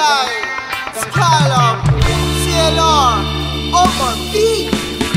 by Scallop, CLR, Over Beat.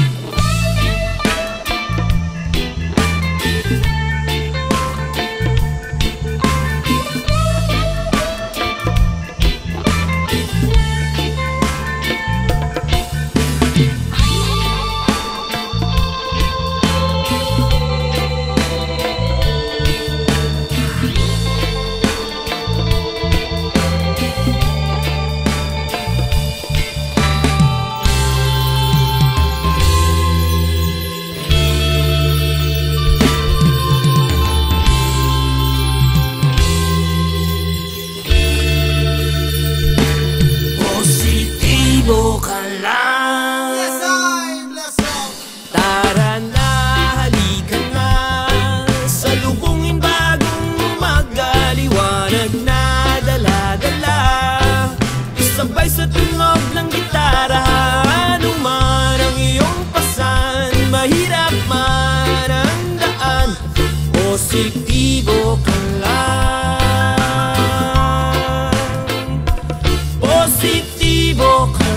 Positibo ka lang. Yes, I bless up. Tara na, halika na. Salubungin bagong magaliwanag na dala-dala. Isabay sa tunog ng gitara. Ano man ang iyong pasan, mahirap man ang daan. Positibo ka lang. Positibo ka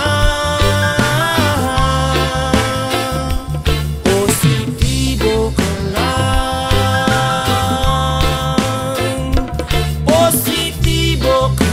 lang. Positibo ka lang. Positibo ka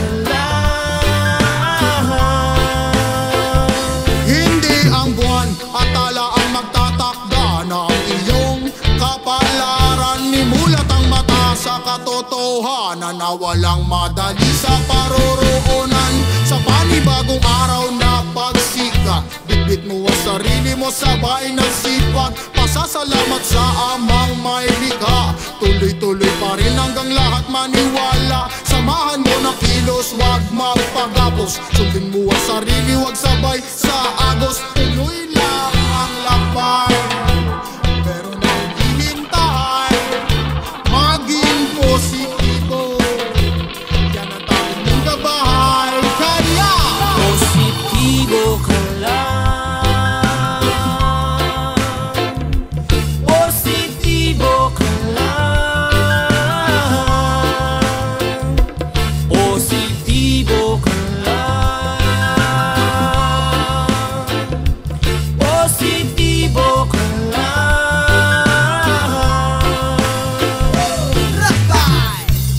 lang. Hindi ang buwan at tala ang magtatakda ng iyong kapalaran. Nimulat ang mata sa katotohanan na walang madali sa paroroonan. Sa panibagong araw na pagsika, bitbit mo ang sarili mo sabay ng sipag. Pasasalamat sa amang may likha. Tuloy-tuloy pa rin hanggang lahat maniwala. Samahan mo ng kilos, wag magpagapos. Sundin mo ang sarili, wag sabay sa agos. Tuloy lang ang lakbay, pero nang hinintay, maging positibo. Yan ang tawag ng gabay. Kaya Positibo ka lang. Positibo ka lang. Positibo ka lang. Positibo ka lang. Rakay.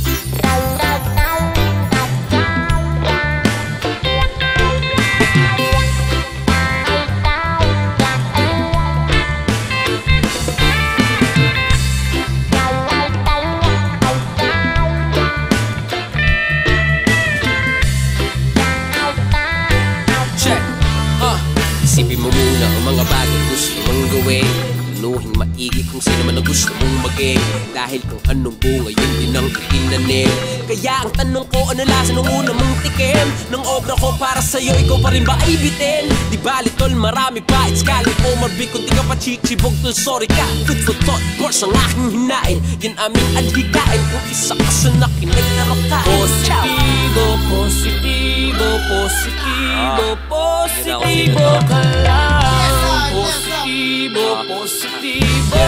Check. Isipin mo muna ang mga bagay gusto mong gawin. Planuhin maigi kung sino man ang gusto mong maging. Dahil kung anong bunga yun din ang itinanim. Kaya ang tanong ko, ano lasa nung una mong tikim? Nung obra ko para sa'yo, ikaw pa rin ba ay bitin? Di bali tol, marami pa, it's Scallop o Marvic. Kung di ka pa chichibog tol, sorry ka. Good for thought, course ang aking hinain. Yan aming adhikain, kung isa ka sa nakinig na rakain. Positibo, positibo, positibo, positibo ka lang. Positibo, positibo.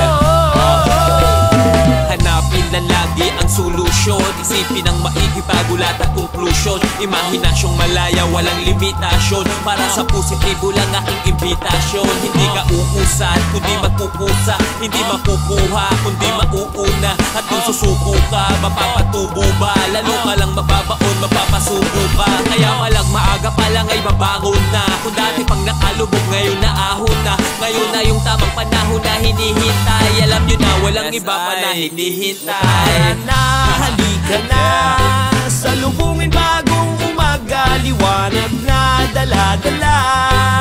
Hanapin na lagi ang solusyon. Isipin ang maigi bago lahat ang conclusion. Imahinasyong malaya, walang limitasyon. Para sa positibo lang aking imbitasyon. Hindi ka uusan, kundi magpupusa. Hindi makukuha, kundi mauuna. At kung susuko ka, mapapatubo ba? Lalo ka lang mababaon, mapapasuko ba? Kaya malang maaga pa lang ay mabangon na. Kung dati pang nakalubog, ngayon na ahon na. Ngayon na yung tamang panahon na hinihintay. Alam nyo na, walang iba pa na hinihintay. Na, halika na. Salubungin bagong umaga. Liwanag na dala-dala.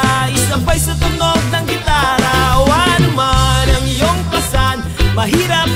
Isabay sa tunog ng gitara. O ano man ang iyong pasan, mahirap